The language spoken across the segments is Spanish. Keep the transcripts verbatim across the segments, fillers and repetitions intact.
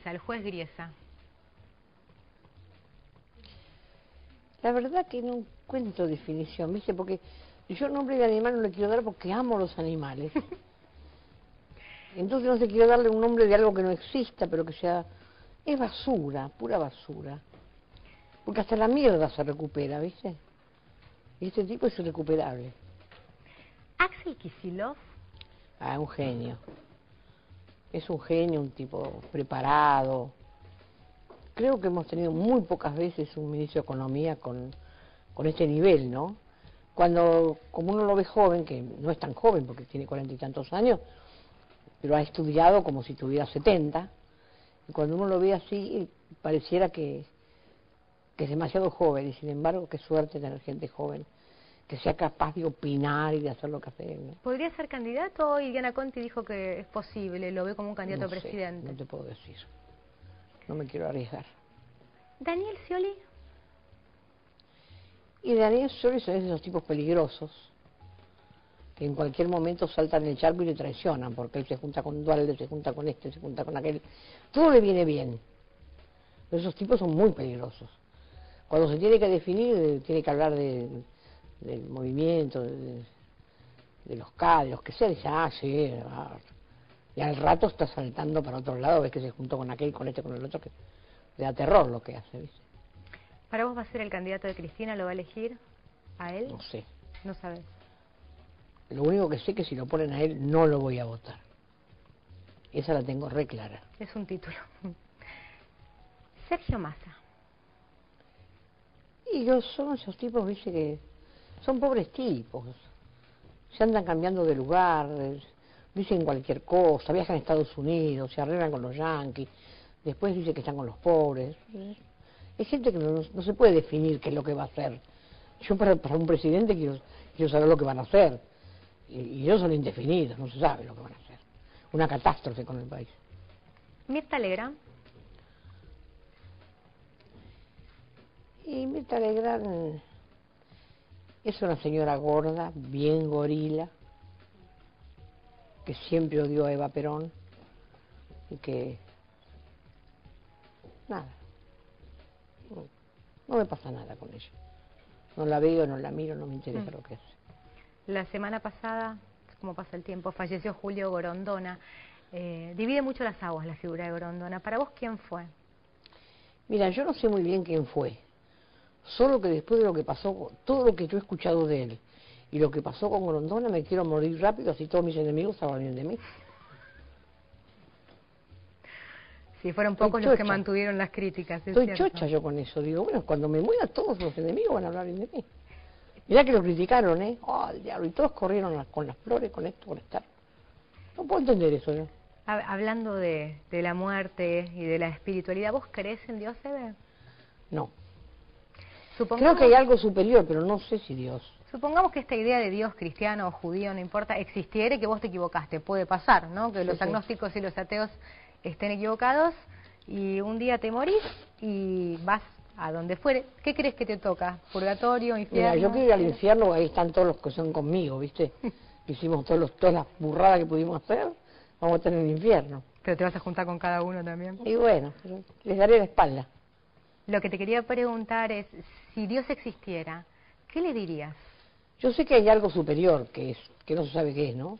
Griesa, el juez Griesa. La verdad que no encuentro definición, ¿viste? Porque yo nombre de animal no le quiero dar porque amo los animales. Entonces no se quiero darle un nombre de algo que no exista, pero que sea... Es basura, pura basura. Porque hasta la mierda se recupera, ¿viste? Y este tipo es irrecuperable. Axel Kicillof. Ah, un genio. Es un genio, un tipo preparado. Creo que hemos tenido muy pocas veces un ministro de Economía con, con este nivel, ¿no? Cuando, como uno lo ve joven, que no es tan joven porque tiene cuarenta y tantos años, pero ha estudiado como si tuviera setenta, y cuando uno lo ve así, pareciera que, que es demasiado joven, y sin embargo, qué suerte tener gente joven, que sea capaz de opinar y de hacer lo que hace, ¿no? ¿Podría ser candidato? Y Diana Conti dijo que es posible, lo ve como un candidato No a presidente. sé, no te puedo decir. No me quiero arriesgar. ¿Daniel Scioli? Y Daniel Scioli son esos tipos peligrosos, que en cualquier momento saltan el charco y le traicionan, porque él se junta con Dualde, se junta con este, se junta con aquel. Todo le viene bien. Pero esos tipos son muy peligrosos. Cuando se tiene que definir, tiene que hablar de, del movimiento, de, de los K, de los que sea, dice, ah, sí, ah. Y al rato está saltando para otro lado, ves que se juntó con aquel, con este, con el otro, que le da terror lo que hace, ¿viste? ¿Para vos va a ser el candidato de Cristina? ¿Lo va a elegir a él? No sé. No sabes. Lo único que sé es que si lo ponen a él, no lo voy a votar. Esa la tengo re clara. Es un título. Sergio Massa. Y yo son esos tipos, viste, que son pobres tipos. Se andan cambiando de lugar, dicen cualquier cosa, viajan a Estados Unidos, se arreglan con los yanquis, después dicen que están con los pobres. Es gente que no, no se puede definir qué es lo que va a hacer. Yo para, para un presidente quiero, quiero saber lo que van a hacer. Y, y ellos son indefinidos, no se sabe lo que van a hacer. Una catástrofe con el país. Mirta Legrand. Y Mirta Legrand es una señora gorda, bien gorila, que siempre odió a Eva Perón y que... nada, no, no me pasa nada con ella. No la veo, no la miro, no me interesa mm. lo que hace. La semana pasada, como pasa el tiempo, falleció Julio Gorondona. Eh, divide mucho las aguas la figura de Gorondona. ¿Para vos quién fue? Mira, yo no sé muy bien quién fue. Solo que después de lo que pasó, todo lo que yo he escuchado de él y lo que pasó con Gorondona, me quiero morir rápido, así todos mis enemigos hablan bien de mí. Sí, fueron pocos los que mantuvieron las críticas. Es Estoy cierto. chocha yo con eso. Digo, bueno, cuando me muera todos los enemigos van a hablar bien de mí. Mirá que lo criticaron, ¿eh? Oh, el diablo, y todos corrieron con las flores, con esto, con estar. No puedo entender eso, ¿no? Hablando de, de la muerte y de la espiritualidad, ¿vos creés en Dios, Eve? No. Supongamos, creo que hay algo superior, pero no sé si Dios. Supongamos que esta idea de Dios cristiano o judío, no importa, existiera y que vos te equivocaste. Puede pasar, ¿no? Que sí, los agnósticos sí. y los ateos estén equivocados y un día te morís y vas a donde fuere. ¿Qué crees que te toca? ¿Purgatorio, infierno? Mira, yo quiero ir al infierno, ahí están todos los que son conmigo, ¿viste? Hicimos todos los, todas las burradas que pudimos hacer, vamos a estar en el infierno. Pero te vas a juntar con cada uno también. Y bueno, les daré la espalda. Lo que te quería preguntar es, si Dios existiera, ¿qué le dirías? Yo sé que hay algo superior, que es que no se sabe qué es, ¿no?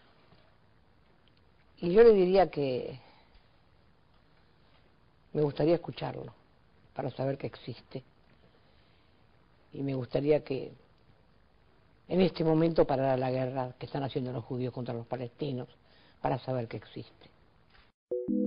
Y yo le diría que me gustaría escucharlo, para saber que existe. Y me gustaría que en este momento parara la guerra que están haciendo los judíos contra los palestinos, para saber que existe.